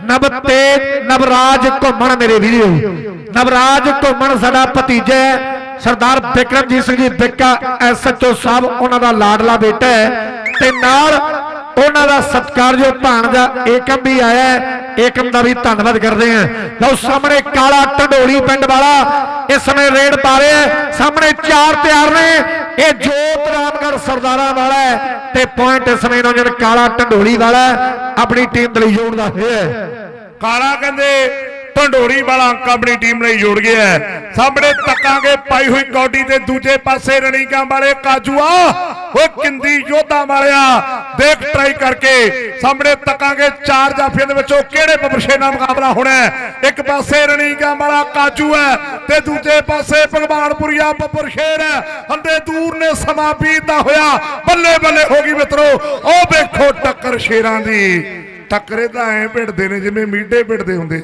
नवतेज नवराज घुमन मेरे वीडियो नवराज घुमन साडा भतीजा है Sardar Bikramjit Singh ji Bikka S H O Sahab उन्हां दा लाडला बेटा है ते नाल उन्हां दा सत्कारयोग भाणजा एकम भी आया है एकम का भी धन्यवाद करते हैं। लो सामने काला ढंडोली पिंड वाला इस समय रेड पा रहे हैं सामने चार तैयार ने ये जोत रामगढ़ सरदारा वाला है ते पॉइंट इस समय नौजवान काला ढंडोली वाला अपनी टीम के लिए जोड़ता है। काला कहते ढंडोरी वाला अंक अपनी टीम ने जोड़ गया है। सामने तकांगे पाई हुई कौडी के दूजे पासे रणीका वाले काजूआ वो किंदी योद्धा वालिया देख ट्राई करके सामने तकांगे चार जाफियां दे विचों किहड़े बबरशे नाल मुकाबला होना है। एक पासे रणीका वाला काजू है ते दूजे पासे भगवानपुरिया बब्बर शेर है अंदे दूर ने समा बीतदा होया बल्ले बल्ले होगी मित्रों ओ वेखो टक्कर शेरां दी टक्करे तां ऐ भिड़दे ने जिवें मीडे भिड़दे हुंदे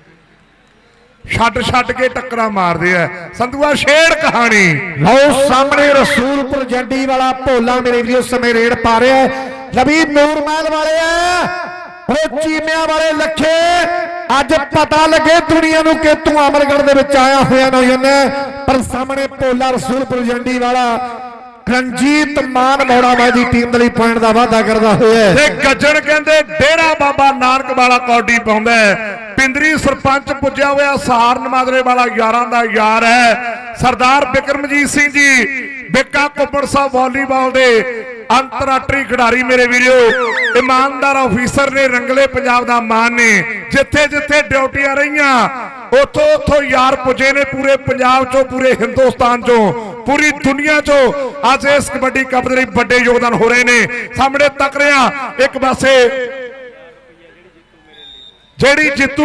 छड्ड छड्ड के टक्करा मारदे है संधुआ शेर कहानी लो सामने रसूलपुर जंडी वाला भोला मेरे भी उस समय रेड पा रहे हैं रवि नूर महल वाले है चीमिया वाले लखे अज पता लगे दुनिया नूं कि तू अमरगढ़ दे विच आया होया नौजवान पर सामने भोला रसूलपुर जंडी वाला रंजीत मान मौड़ा की टीम के पॉइंट का वाधा करता हुआ गजन कहते डेरा बाबा नानक वाला कौडी पाउंदा है पिंदरी सरपंच पुज्या हुआ सहार नमादरे वाला यारां दा यार है सरदार बिक्रमजीत सिंह जी बिक्का कुपड़ साहब वॉलीबॉल दे अंतरराष्ट्रीय खिडारी मेरे वीरो ईमानदार ऑफिसर ने रंगले पंजाब दा मान ने जिथे जिथे ड्यूटियां रहियां उथों उथों यार पुजे ने पूरे पंजाब चो पूरे हिंदुस्तान चो पूरी दुनिया चो आज इस कबड्डी कप दे बड़े योगदान हो रहे ने सामने तक रहा एक पासे जेड़ी जितू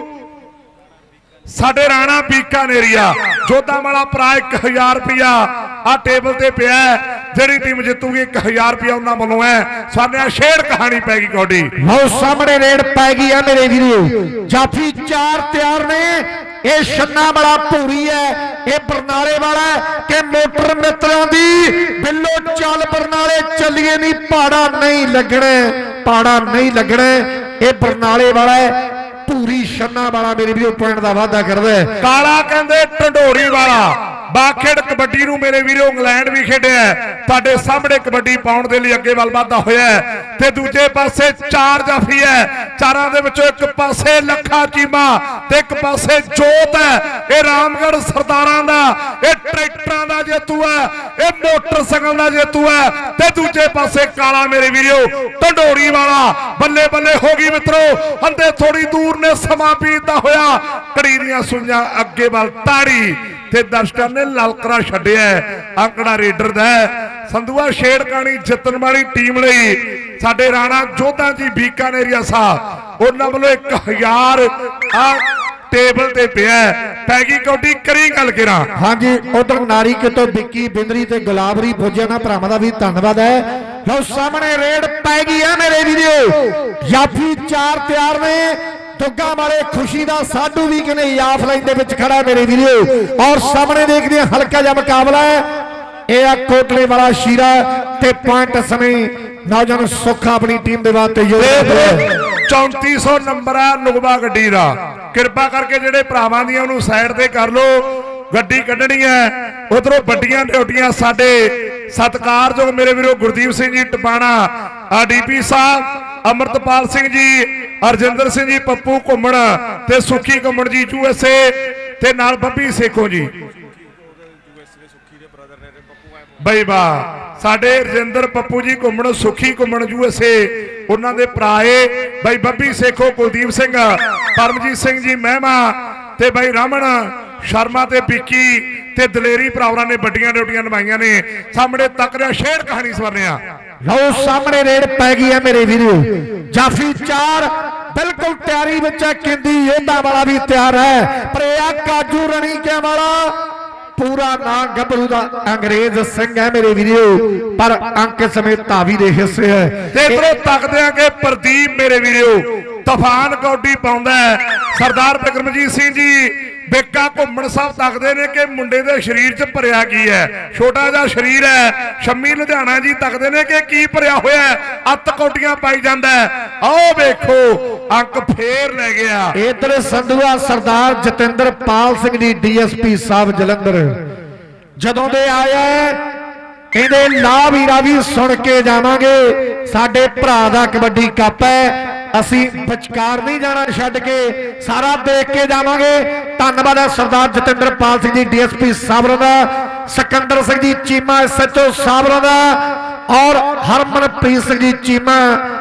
साडे राणा बीकानेरिया जोधा वाला भरा एक हजार रुपया आ टेबल ते पिया जेड़ी टीम जितूगी एक हजार रुपया उन्होंने वालों है सामने शेर कहानी पैगी कौडी लो सामने रेड पैगी है मेरे वीरो जाफी चार तैयार ने ये छन्ना वाला पूरी है ये बरनाले वाला है कि मोटर मित्रों की बिलो चल बरनाले चलिए नहीं पहाड़ा नहीं लगने पहाड़ा नहीं लगने ये बरनाले वाला है पूरी छन्ना वाला मेरे भी पॉइंट का वाधा करता है। काला कहते ढंडोरी वाला बाखेड़ कबड्डी नूं मेरे वीरो इंग्लैंड भी खेडिया तुहाडे सामने कबड्डी पाउण दे लई अगे वल वाधा होया ते दूजे पासे चार जाफी है चारां दे विचों एक पासे लखा चीमा ते एक पासे जोत है ये रामगढ़ सरदारां दा ये ट्रैक्टरां दा जेतू है ये मोटरसाइकिल दा जेतू है ते दूजे पासे काला मेरे वीरो ढंडोरी वाला बल्ले बल्ले हो गई मित्रों अंदे थोड़ी दूर ने समा बीतदा होया कड़ी दियां सुइयां अगे वल ताड़ी ते दर्शकों ने ललकरा छड्डिया आंकड़ा रेडर दा संधुआ शेर कहानी जितन वाली टीम लई साडे राणा जोधा जी बीकानेरिया साहब उन्हां वालों एक हजार आ टेबल ते पिया पैगी कौडी करी गल करा हाँ जी उधर नारी के तो बिक्की बिंदरी ते गुलाबरी फौजिया ना भरावां दा भी धन्यवाद है। लो सामने रेड पैगी है मेरे वीडियो याफी चार तैयार ने दुग्गा वाले खुशी का साडू भी कहने याफ लाइन दे विच खड़ा है मेरे वीडियो और सामने देखते हैं हल्का जा मुकाबला है यह कोटले वाला शीरा ते पॉइंट समय नौजवान सुखा अपनी टीम के वास्ते चौंती सौ नंबर है नुगबा गड्डी का कृपा करके जेडे भरावां दी उहनूं साइड ते कर लो ਗੱਡੀ ਕੱਢਣੀ ਹੈ। ਉਧਰੋਂ ਵੱਡੀਆਂ ਡਿਊਟੀਆਂ ਸਾਡੇ ਸਤਿਕਾਰਯੋਗ ਮੇਰੇ ਵੀਰੋ ਗੁਰਦੀਪ ਸਿੰਘ ਜੀ ਟਪਾਣਾ, ਆ ਡੀਪੀ ਸਾਹਿਬ ਅਮਰਤਪਾਲ ਸਿੰਘ ਜੀ, ਅਰਜਿੰਦਰ ਸਿੰਘ ਜੀ, ਪੱਪੂ ਘੁੰਮਣ ਤੇ ਸੁੱਖੀ ਘੁੰਮਣ ਜੀ ਯੂ ਐਸ ਏ ਤੇ ਨਾਲ ਬੱਬੀ ਸੇਖੋ ਜੀ। ਬਈ ਵਾਹ ਸਾਡੇ ਰਜਿੰਦਰ ਪੱਪੂ ਜੀ ਘੁੰਮਣ, ਸੁੱਖੀ ਘੁੰਮਣ ਯੂ ਐਸ ਏ ਉਹਨਾਂ ਦੇ ਭਰਾ ਏ ਬਈ ਬੱਬੀ ਸੇਖੋ, ਕੁਲਦੀਪ ਸਿੰਘ, ਪਰਮਜੀਤ ਸਿੰਘ ਜੀ ਮਹਿਮਾ ਤੇ ਬਈ ਰਮਨ ਸ਼ਰਮਾ ਤੇ ਪੀਕੀ ਤੇ ਦਲੇਰੀ ਭਰਾਵਾਂ ਨੇ ਵੱਡੀਆਂ ਡਿਊਟੀਆਂ ਨਿਭਾਈਆਂ ਨੇ। ਸਾਹਮਣੇ ਤੱਕ ਰਿਹਾ ਸ਼ੇਰ ਕਹਾਣੀ ਸਵਰਨਿਆ ਲਓ ਸਾਹਮਣੇ ਰੇਡ ਪੈ ਗਈ ਹੈ ਮੇਰੇ ਵੀਰੋ। ਜਾਫੀ ਚਾਰ ਬਿਲਕੁਲ ਤਿਆਰੀ ਵਿੱਚ ਹੈ, ਕਿੰਦੀ ਯੋਧਾ ਵਾਲਾ ਵੀ ਤਿਆਰ ਹੈ, ਪਰ ਇਹ ਆ ਕਾਜੂ ਰਣੀਕਿਆਂ ਵਾਲਾ ਪੂਰਾ ਨਾਂ ਗੱਭਰੂ ਦਾ ਅੰਗਰੇਜ਼ ਸਿੰਘ ਹੈ ਮੇਰੇ ਵੀਰੋ, ਪਰ ਅੰਕ ਸਮੇਤ ਧਾਵੀ ਦੇ ਹਿੱਸੇ ਹੈ। ਤੇ ਇਧਰੋਂ ਤੱਕਦੇ ਆ ਕਿ ਪ੍ਰਦੀਪ ਮੇਰੇ ਵੀਰੋ ਤੂਫਾਨ ਕੌਡੀ ਪਾਉਂਦਾ ਸਰਦਾਰ ਬਿਕਰਮਜੀਤ ਸਿੰਘ ਜੀ ਬੇਕਾ ਘੁੰਮਣ ਸਾਹਿਬ ਤੱਕਦੇ ਨੇ ਕਿ ਮੁੰਡੇ ਦੇ ਸਰੀਰ 'ਚ ਭਰਿਆ ਕੀ ਹੈ, ਛੋਟਾ ਜਿਹਾ ਸਰੀਰ ਹੈ। ਸ਼ੰਮੀ ਲੁਧਿਆਣਾ ਜੀ ਤੱਕਦੇ ਨੇ ਕਿ ਕੀ ਭਰਿਆ ਹੋਇਆ, ਅੱਤ ਕੌਡੀਆਂ ਪਾਈ ਜਾਂਦਾ। ਆਓ ਵੇਖੋ ਅੰਕ ਫੇਰ ਲੈ ਗਿਆ। ਇਧਰ ਸੰਧੂਆ ਸਰਦਾਰ Jatinderpal Singh ji D S P Sahib Jalandhar ਜਦੋਂ ਦੇ ਆਏ ਕਹਿੰਦੇ ਲਾ ਵੀਰਾ ਵੀ ਸੁਣ ਕੇ ਜਾਵਾਂਗੇ, ਸਾਡੇ ਭਰਾ ਦਾ ਕਬੱਡੀ ਕੱਪ ਹੈ, ਅਸੀਂ ਵਿਚਕਾਰ ਨਹੀਂ ਜਾਣਾ, ਛੱਡ ਕੇ ਸਾਰਾ ਦੇਖ ਕੇ ਜਾਵਾਂਗੇ। ਧੰਨਵਾਦ ਹੈ ਸਰਦਾਰ Jatinderpal Singh ji D S P Sahib ਦਾ, Sikandar Singh ji Cheema S H O Sahib ਦਾ, ਔਰ ਹਰਮਨਪ੍ਰੀਤ ਸਿੰਘ ਜੀ ਚੀਮਾ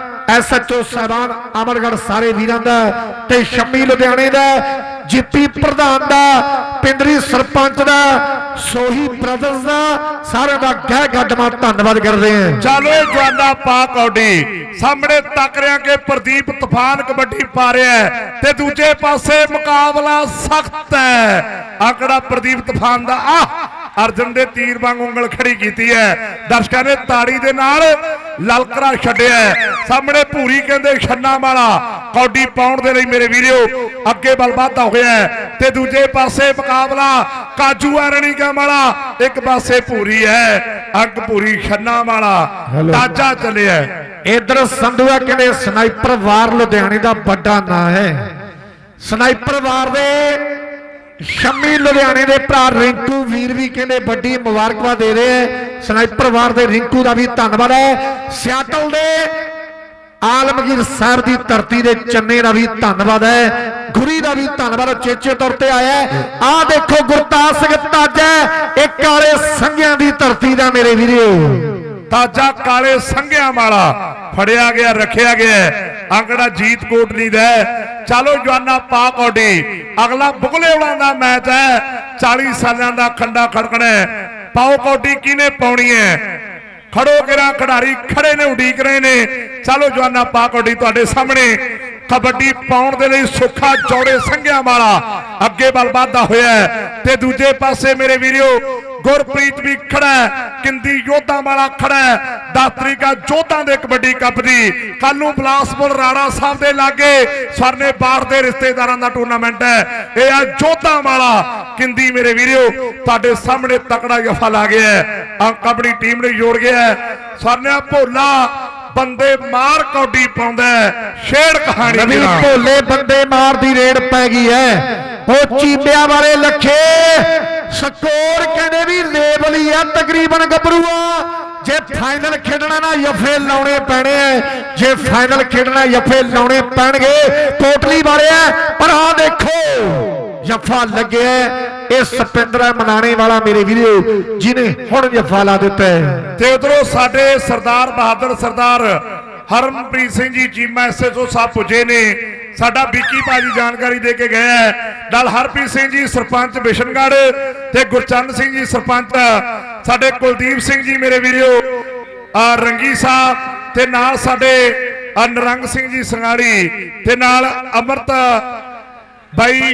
ਐਸ ਐਚ ਓ ਸਾਹਿਬਾਨ ਅਮਰਗੜ੍ਹ ਸਾਰੇ ਵੀਰਾਂ ਦਾ, ਤੇ ਸ਼ੰਮੀ ਲੁਧਿਆਣੇ ਦਾ, ਜਿੱਪੀ ਪ੍ਰਧਾਨ ਦਾ, ਪਿੰਦਰੀ ਸਰਪੰਚ ਦਾ, ਸੋਹੀ ਬ੍ਰਦਰਜ਼ ਦਾ, ਸਾਰਿਆਂ ਦਾ ਗਹਿ ਗੱਡਮਾ ਧੰਨਵਾਦ ਕਰਦੇ ਹਾਂ। ਚਲੋ ਜਵਾਨਾ ਪਾ ਕੌਡੀ ਸਾਹਮਣੇ ਤੱਕ ਰਿਹਾ ਕਿ ਪ੍ਰਦੀਪ ਤੂਫਾਨ ਕਬੱਡੀ ਪਾ ਰਿਹਾ ਤੇ ਦੂਜੇ ਪਾਸੇ ਮੁਕਾਬਲਾ ਸਖਤ ਹੈ। ਆਕੜਾ ਪ੍ਰਦੀਪ ਤੂਫਾਨ ਦਾ ਆ ਅਰਜਨ ਦੇ ਤੀਰ ਵਾਂਗ ਉਂਗਲ ਖੜੀ ਕੀਤੀ ਹੈ, ਦਰਸ਼ਕਾਂ ਨੇ ਤਾੜੀ ਦੇ ਨਾਲ ਲਲਕਰਾ ਛੱਡਿਆ। ਸਾਹਮਣੇ ਭੂਰੀ ਕਹਿੰਦੇ ਛੰਨਾ ਵਾਲਾ ਕੌਡੀ ਪਾਉਣ ਦੇ ਲਈ ਮੇਰੇ ਵੀਰੋ ਅੱਗੇ ਬਲ ਵਾਧਾ ਹੋਇਆ ਤੇ ਦੂਜੇ ਪਾਸੇ ਮੁਕਾਬਲਾ ਕਾਜੂ ਰਣੀਕਾ ਵਾਲਾ, ਇੱਕ ਪਾਸੇ ਭੂਰੀ ਹੈ ਅੰਕ ਭੂਰੀ ਛੰਨਾ ਵਾਲਾ ਤਾਜਾ ਚੱਲਿਆ। ਇਧਰ ਸੰਧੂਆ ਕਹਿੰਦੇ ਸਨਾਈਪਰ ਵਾਰ ਲੁਧਿਆਣੇ ਦਾ ਵੱਡਾ ਨਾਂ ਹੈ। ਸਨਾਈਪਰ ਵਾਰ ਦੇ ਸ਼ੰਮੀ ਲੁਧਿਆਣੇ ਦੇ ਭਰਾ ਰਿੰਕੂ ਵੀਰ ਵੀ ਕਹਿੰਦੇ ਵੱਡੀ ਮੁਬਾਰਕਬਾਦ ਦੇ ਰਹੇ ਹੈ। ਸਨਾਈਪਰ ਵਾਰ ਦੇ ਰਿੰਕੂ ਦਾ ਵੀ ਧੰਨਵਾਦ ਹੈ। ਸਿਆਟਲ ਦੇ ਆਲਮਗੀਰ ਸਾਹਿਬ ਦੀ ਧਰਤੀ ਦੇ ਚੰਨੇ ਦਾ ਵੀ ਧੰਨਵਾਦ ਹੈ। ਗੁਰੀ ਦਾ ਵੀ ਧੰਨਵਾਦ ਚੇਚੇ ਤੌਰ ਤੇ ਆਇਆ। ਆਹ ਦੇਖੋ ਗੁਰਤਾਜ ਸਿੰਘ ਤਾਜਾ, ਇਹ ਕਾਲੇ ਸੰਘਿਆਂ ਦੀ ਧਰਤੀ ਦਾ ਮੇਰੇ ਵੀਰੋ ਤਾਜਾ ਕਾਲੇ ਸੰਘਿਆਂ ਵਾਲਾ ਫੜਿਆ ਗਿਆ, ਰੱਖਿਆ ਗਿਆ। ਅੰਕੜਾ ਜੀਤ ਕੋਟਲੀ ਦਾ। ਚਲੋ ਜਵਾਨਾ ਪਾ ਕੌਡੀ ਅਗਲਾ ਬੁਗਲੇ ਵਾਲਾ ਦਾ ਮੈਚ ਹੈ। ਚਾਲੀ ਸਾਲਾਂ ਦਾ ਖੰਡਾ ਖੜਕਣਾ ਪਾਓ ਕੌਡੀ ਕਿਹਨੇ ਪਾਉਣੀ ਹੈ। ਖੜੋ ਗਿਰਾ ਖਿਡਾਰੀ ਖੜੇ ਨੇ, ਉਡੀਕ ਰਹੇ ਨੇ। ਚਲੋ ਜਵਾਨਾ ਪਾ ਕੌਡੀ ਤੁਹਾਡੇ ਸਾਹਮਣੇ ਕਬੱਡੀ ਪਾਉਣ ਦੇ ਲਈ ਸੁੱਖਾ ਜੋੜੇ ਸੰਘਿਆਂ ਵਾਲਾ ਅੱਗੇ ਬਲ ਵਾਧਾ ਹੋਇਆ ਤੇ ਦੂਜੇ ਪਾਸੇ ਮੇਰੇ ਵੀਰੋ ਗੁਰਪ੍ਰੀਤ ਵੀ ਖੜਾ, ਕਿੰਦੀ ਯੋਧਾ ਵਾਲਾ ਖੜਾ। ਦਸ ਤਰੀਕਾ ਜੋਧਾਂ ਦੇ ਕਬੱਡੀ ਕੱਪ ਦੀ ਕੱਲ ਨੂੰ ਬਲਾਸਪੁਰ ਰਾਣਾ ਸਾਹਿਬ ਦੇ ਲਾਗੇ ਸਵਰਨੇ ਬਾੜ ਦੇ ਰਿਸ਼ਤੇਦਾਰਾਂ ਦਾ ਟੂਰਨਾਮੈਂਟ ਹੈ। ਇਹ ਆ ਜੋਧਾਂ ਵਾਲਾ ਕਿੰਦੀ ਮੇਰੇ ਵੀਰੋ ਤੁਹਾਡੇ ਸਾਹਮਣੇ ਤਕੜਾ ਜਫਾ ਲਾ ਗਿਆ। ਅੰਕ ਆਪਣੀ ਟੀਮ ਨੇ ਜੋੜ ਗਿਆ। ਸਵਰਨਿਆ ਭੋਲਾ ਬੰਦੇ ਮਾਰ ਕੌਡੀ ਪਾਉਂਦਾ, ਸ਼ੇਰ ਕਹਾਣੀ ਰਵੀ ਭੋਲੇ ਬੰਦੇ ਮਾਰ ਦੀ ਰੇਡ ਪੈ ਗਈ ਹੈ। ਉਹ ਚੀਮਿਆਂ ਵਾਲੇ ਲੱਖੇ ਸਕੋਰ ਕਹਿੰਦੇ ਵੀ ਲੇਬਲ ਹੀ ਆ ਤਕਰੀਬਨ ਗੱਭਰੂਆ। ਜੇ ਫਾਈਨਲ ਖੇਡਣਾ ਨਾ ਯਫੇ ਲਾਉਣੇ ਪੈਣੇ ਐ, ਜੇ ਫਾਈਨਲ ਖੇਡਣਾ ਯਫੇ ਲਾਉਣੇ ਪੈਣਗੇ ਕੋਟਲੀ ਵਾਲੇ ਐ। ਪਰ ਆਹ ਦੇਖੋ ਜਫਾ ਲੱਗਿਆ, ਇਹ ਸਪਿੰਦਰ ਮਨਾਣੇ ਵਾਲਾ ਮੇਰੇ ਵੀਰੋ ਜਿਹਨੇ ਹੁਣ ਜਫਾ ਲਾ ਦਿੱਤਾ ਤੇ ਉਧਰੋਂ ਸਾਡੇ ਸਰਦਾਰ ਬਹਾਦਰ ਸਰਦਾਰ Harmanpreet Singh ji Cheema S H O Sahib ਪੁੱਜੇ ਨੇ। ਸਾਡਾ ਵਿੱਕੀ ਭਾਜੀ ਜਾਣਕਾਰੀ ਦੇ ਕੇ ਗਿਆ ਹੈ। ਨਾਲ ਹਰਪ੍ਰੀਤ ਸਿੰਘ ਜੀ ਸਰਪੰਚ ਬਿਸ਼ਨਗੜ੍ਹ ਤੇ ਗੁਰਚਰਨ ਸਿੰਘ ਜੀ ਸਰਪੰਚ, ਸਾਡੇ ਕੁਲਦੀਪ ਸਿੰਘ ਜੀ ਮੇਰੇ ਵੀਰੋ ਰੰਗੀ ਸਾਹਿਬ ਤੇ ਨਾਲ ਸਾਡੇ ਨਰੰਗ ਸਿੰਘ ਜੀ ਸੰਗਾੜੀ ਤੇ ਨਾਲ ਅਮਰਤ ਬਾਈ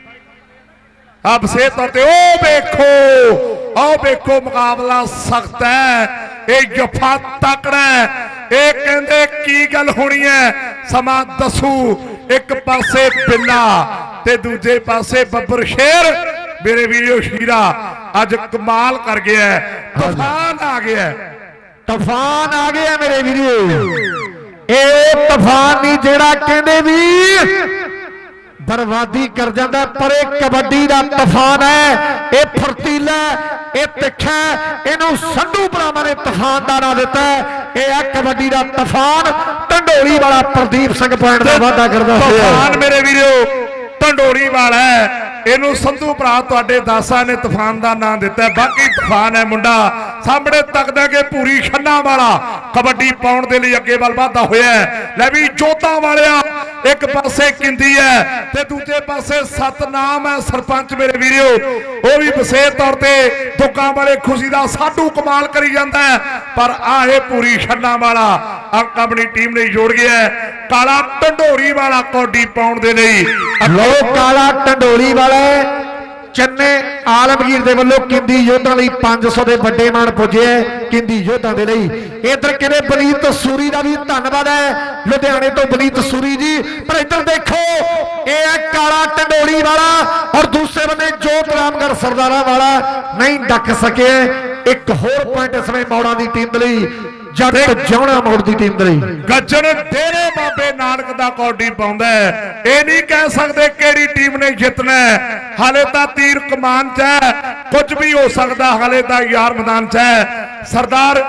ਆਪ ਸੇ ਤੌਰ ਤੇ। ਉਹ ਵੇਖੋ ਆਹ ਵੇਖੋ ਮੁਕਾਬਲਾ ਸਖਤ ਹੈ, ਇਹ ਜਫਾ ਤਕੜਾ। ਇਹ ਕਹਿੰਦੇ ਕੀ ਗੱਲ ਹੋਣੀ ਹੈ ਸਮਾਂ ਦੱਸੂ। ਇੱਕ ਪਾਸੇ ਬਿੱਲਾ ਤੇ ਦੂਜੇ ਪਾਸੇ ਬੱਬਰ ਸ਼ੇਰ ਮੇਰੇ ਵੀਰੋ ਸ਼ੀਰਾ ਅੱਜ ਕਮਾਲ ਕਰ ਗਿਆ। ਤੂਫਾਨ ਆ ਗਿਆ, ਤੂਫਾਨ ਆ ਗਿਆ ਮੇਰੇ ਵੀਰੋ। ਇਹ ਤੂਫਾਨ ਨਹੀਂ ਜਿਹੜਾ ਕਹਿੰਦੇ ਵੀ बर्बादी कर जाता, पर एक कबड्डी का तूफान है, ये फुर्तीला, ये तिखा, इनू संधू भरावां ने तूफान का नाम दिता है। यह है कबड्डी का तूफान, ढंडोली वाला प्रदीप सिंह पॉइंट का वादा करता है। तूफान मेरे वीरो ढंडोली वाला है, इनू संधू भरा तुहाडे दासा ने तूफान का नाम दिता है। बाकी तूफान है मुंडा सामने तकदा कि पूरी खन्ना वाला कबड्डी पाउण दे लई अगे वल वाधा होया है। लै भी जोधा वालिया एक पासे किंदी है ते दूजे पासे सतनाम है सरपंच मेरे वीरो, वो भी विशेष तौर पर दुकां वाले खुशी का साडू कमाल करी जाता है। पर आए पूरी खन्ना वाला अंक अपनी टीम ने जोड़ गया है। काला ढंडोरी वाला कबड्डी पाउण दे लई लोग काला ढंडोली वाला चन्ने आलमगीर दे वल्लों किंदी योद्धा लई पांच सौ के बड़े मान पुजे किंदी योद्धा दे लई। इधर कहते बनीत सूरी का भी धन्यवाद है लुधियाने तो बनीत सूरी जी। पर इधर देखो ये है काला ढंडोली वाला और दूसरे बने जोत रामगढ़ सरदारा वाला नहीं डक सके। एक होर पॉइंट इस समय मौड़ा की टीम दे लई, जट जाना मोड़ की टीम दे लई। गजन तेरे बाबे नानक दा कबड्डी पाउंदा है, ये नहीं कह सकते केड़ी टीम ने जितना है। हाले तो तीर कमान च है, कुछ भी हो सकता, हाले तो यार मैदान च है। सरदार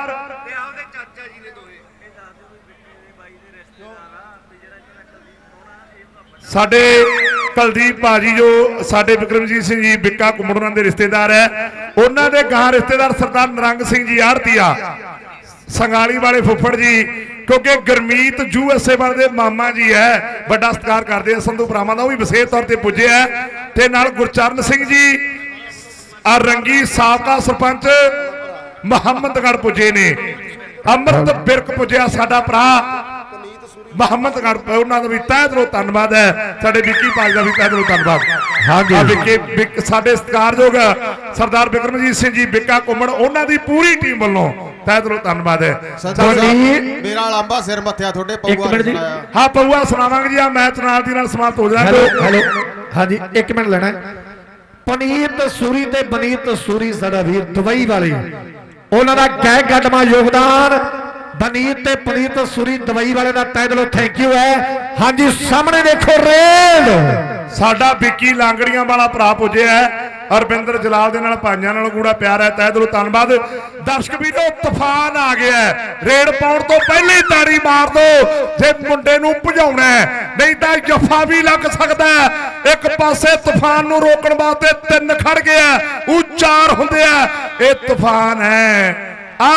साडे कुलदीप भाजी जो साडे विक्रमजीत सिंह जी बिक्का घुमड़ उन्हां दे रिश्तेदार है, उन्हां दे गां रिश्तेदार सरदार निरंग सिंह जी आड़तिया संगाली वाले फुफड़ जी, क्योंकि गुरमीत जू एसे वाले मामा जी है, बड़ा सत्कार करते हैं संधू भरावां दा, वो भी विशेष तौर पर पुजे है। ते नाल गुरचरण सिंह जी आ रंगी साबका सरपंच मुहम्मदगढ़ पुजे ने, अमृत बिरक पुजया साडा भरा मुहम्मदगढ़, उन्होंने भी तह दिलों धन्यवाद है। साडे विक्की भाई का भी तह दिलों धन्यवाद। हाँ जी साडे सत्कारयोग सरदार विक्रमजीत सिंह जी बिक्का घुमड़, उन्हों की पूरी टीम वालों तह दिलों धन्यवाद है। मेरा लंबा सिर मत्थिया थोड़े पौआ। हाँ पौआ सुनावांगे जी, मैच नाल दी नाल समाप्त हो जाएगा। हेलो हाँ जी एक मिनट लेना। पनीत सूरी ते बनीत सूरी साडा वीर दुबई वाले, उन्हों का गै कदमा योगदान बनीत ते पनीत सूरी दुबई वाले का तह दिलों थैंक यू है। हाँ जी सामने देखो रेल साडा विक्की लांगड़ियां वाला भरा पुजे है, अरविंदर जलाल दे नाल भाइयां नाल गूड़ा प्यार है, तह दिलों धन्यवाद। दर्शक वीरों तूफान आ गया है, रेड पाउण तो पहले ही ताड़ी मार दो जे मुंडे नूं भजाउणा है, नहीं तो जफा भी लग सकता है। एक पासे तूफान नूं रोकण वास्ते तीन खड़ गया, ऊ चार हुंदे आ, ये तूफान है। आ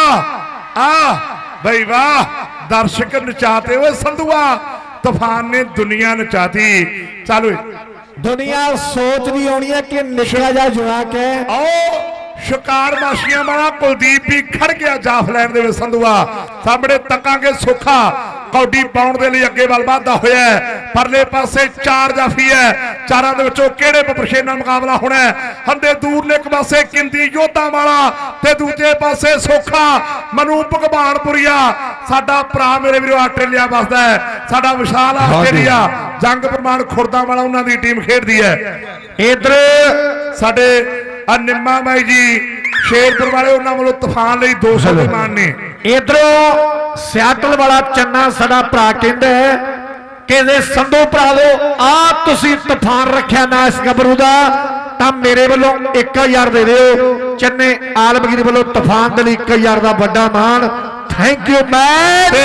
आ भाई वाह, दर्शक नचाते हुए संधुआ, तूफान ने दुनिया नचाती। चलो दुनिया सोच भी होनी है कि निकला जा जुआ के आओ शिकार माशिया वाला कुलदीप भी खड़ गया जाफ लैन दे विच संधुआ सामने तकांगे सुखा कौडी पाउण दे लई अगे वल वाधा होया है। परले पासे चार जाफी है, चारां दे विचों किहड़े बपरशेना मुकाबला होना है। हंदे दूर ने एक पासे किंदी योधा वाला ते दूजे पासे सोखा मनु भगवानपुरिया साडा भरा मेरे वीरो आस्ट्रेलिया वसदा है, साडा विशाल आस्ट्रेलिया जंग प्रमाण खुरदा वाला उन्हां दी टीम खेडदी है। इधर साडे निम्मा भाई जी शेरपुर वाले उन्होंने वालों तूफान लई दो सौ मान ने। इधरों सियाटल वाला चन्ना साडा भरा कहंदा है कि संधू भरा दो आ तुसीं तूफान रखिया ना इस गबरू दा तां मेरे वालों एक हजार दे दिओ। चन्ने आलमगीर वालों तूफान दे लई एक हजार दा बड़ा मान। थैंक यू मैच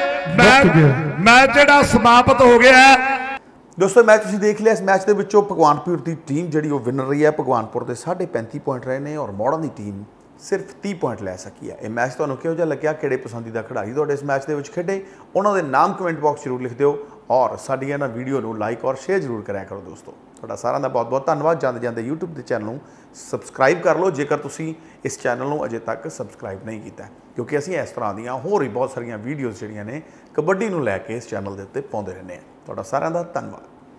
मैच जिहड़ा समाप्त हो गया है। दोस्तों मैच तुसीं देख लिया, इस मैच के विचों भगवानपुर की टीम जी वो विनर रही है। भगवानपुर के साढ़े पैंती पॉइंट रहे हैं और मौड़ा की टीम सिर्फ तीह पॉइंट लै सकी है। ये मैच तुहानूं किहो जिहा लग्गिया, किहड़े पसंदीदा खिडारी तुहाडे इस मैच के खेडे, उन्होंने नाम कमेंट बॉक्स जरूर लिख दिओ और साडियां ना वीडियो नूं लाइक और शेयर जरूर कराया करो। दोस्तों तुहाडा सारिआं दा बहुत बहुत धन्नवाद। जांदे जांदे यूट्यूब के चैनल नूं सबसक्राइब कर लो जेकर तुसीं इस चैनल नूं अजे तक सबसक्राइब नहीं किया, क्योंकि असीं इस तरह दीयां होर भी बहुत सारियां वीडियोज़ जिहड़ियां ने कबड्डी नूं लैके इस चैनल के उत्ते पाउंदे रहंदे हां। तुहाडा सारिआं दा धन्नवाद।